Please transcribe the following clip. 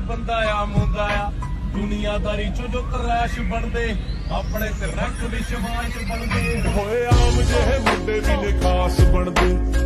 ਬੰਦਾ ਆ ਮੁੰਡਾ ਆ ਦੁਨੀਆਦਾਰੀ ਚੋਂ ਜੋ ਤਰਾਸ਼ ਬਣਦੇ ਆਪਣੇ ਤੇ ਰੱਖ ਵਿਸ਼ਵਾਸ ਬਣਦੇ ਹੋਏ ਆਮ ਜਿਹੇ ਮੁੰਡੇ ਵੀ ਨੇ ਖਾਸ ਬਣਦੇ